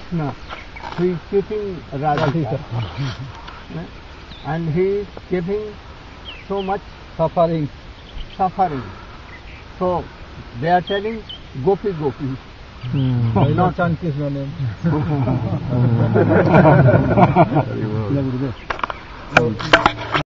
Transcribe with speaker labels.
Speaker 1: Krishna, he is keeping Radhika. And he is giving so much
Speaker 2: Suffering.
Speaker 1: suffering. So they are telling Gopi Gopi.
Speaker 2: Why not chant Krishna name?
Speaker 1: Very well.